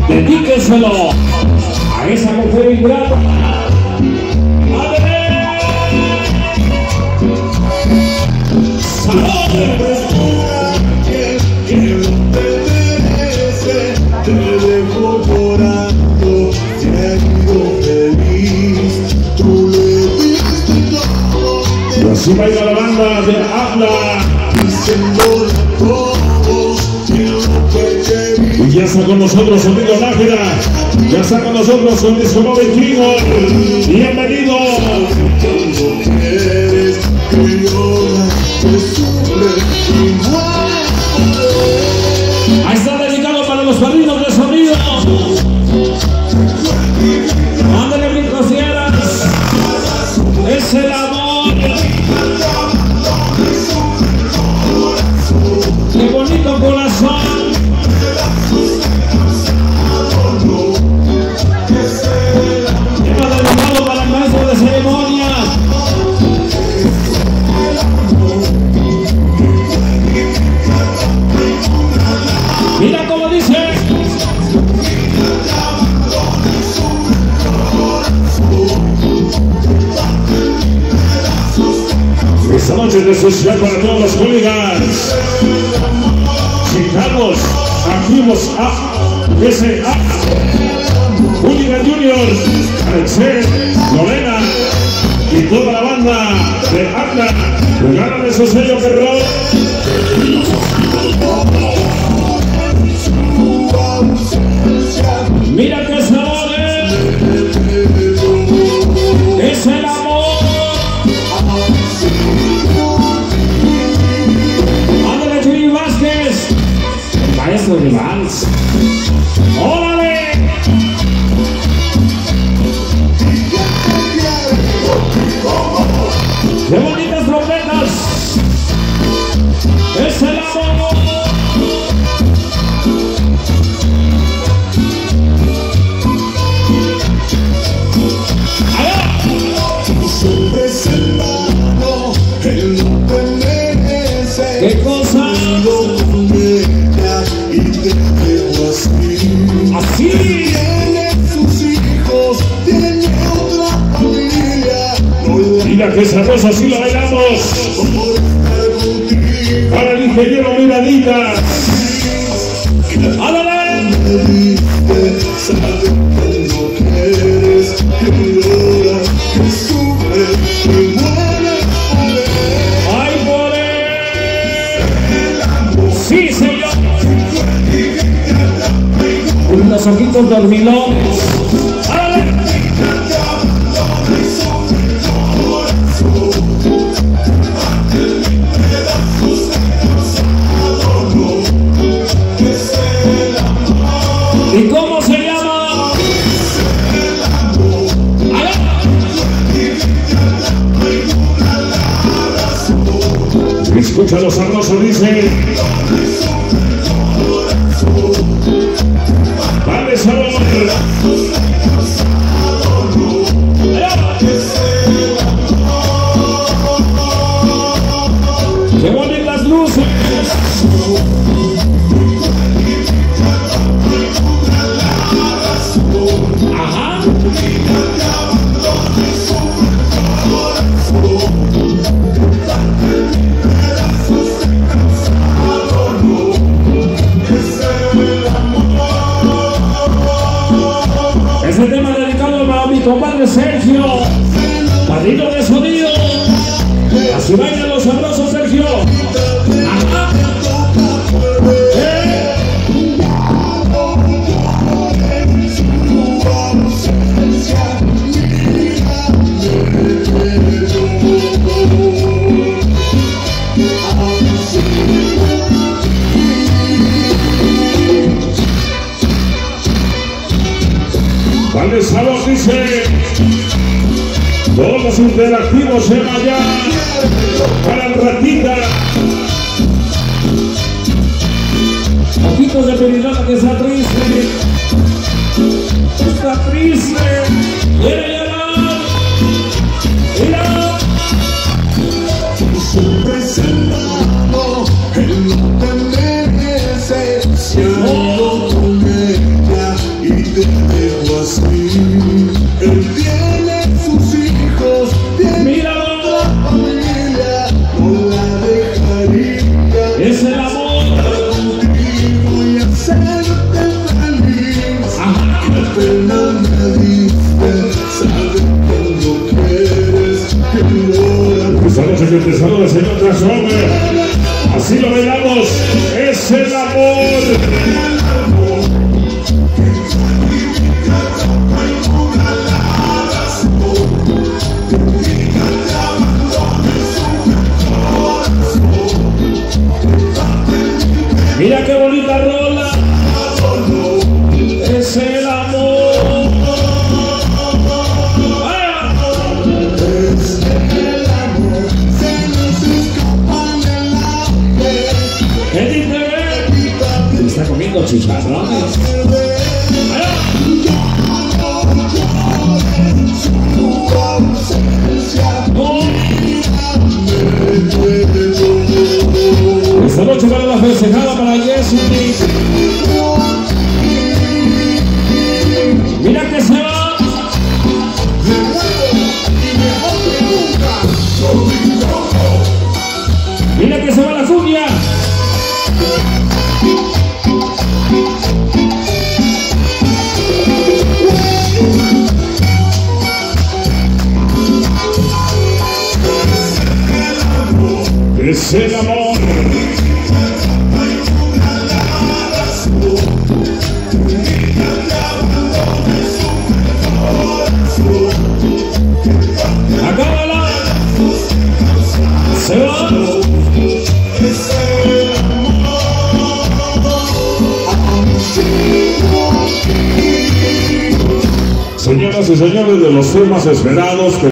Dedíqueselo a esa mujer ingrata. Te dejo llorando, se ha ido feliz. Tú le diste todo. Y así baila la banda de Habla. Diciéndole todo lo que quería. Y ya está con nosotros Sonido Nájera. Ya está con nosotros con Disco Móvil King. Bienvenido. Cuando quieres que llora, que sufre y muere. Ahí está dedicado para los padrinos de sonido. Mándale bien cosieras. Es el amor. Qué bonito corazón. Tema dedicado para el maestro de ceremonia. Mira cómo dice. Esta noche es especial para todos los hooligans. Chicanos, activos A, S.A. Hooligan Junior, Alexel, Lorena y toda la banda de Habla. Regalan esos sellos de rock. Mira que sabor es el amor. Ándale, Jimmy Vázquez, el maestro de vals. ¡Órale! ¡Qué bonitas trompetas! ¡Es el amor! ¿Qué cosa? Y te dejo así. Así. Tiene sus hijos, tiene otra familia. Mira que sabroso, así lo bailamos. Para el ingeniero Miradita. ¡Ándale! Me diste, sabes cuando quieres que llora, que sufre, que muere por él. ¡Ay, por él! ¡Sí, señor! Con los ojitos dormilones. ¡Ándale! ¿Y cómo se llama? Escucha lo sabroso, dice. Dale sabor. ¡Qué bonitas luces! Ajá. Este tema dedicado para mi compadre Sergio, padrino de sonido. Así bailan los sabrosos, Sergio. Ajá. Dale sabor, dice. Todos los interactivos se vayan para el ratita. Ojitos de pelirroja que está triste. Está triste. Quiere llorar. Mira. Siempre es el amor, él no te merece. Si ando con ella, te dejo así. Él tiene sus hijos, tiene otra familia, no la dejaría. Es el amor. Contigo y hacerte feliz. La pena me diste, sabes que no quieres que llora. Esta noche que te saluda el señor Transformer. Así lo bailamos. Es el amor. Mira qué bonita rola. Es el amor. ¡Ah! Es el amor, se nos escapa del aire. ¿Qué dice? Está comiendo chicharrones. Esta noche para la festejada para Jesús. Mira que se va. Mira que se va la cumbia. Es el amor. Acábala. Se va. Señoras y señores, de los temas esperados que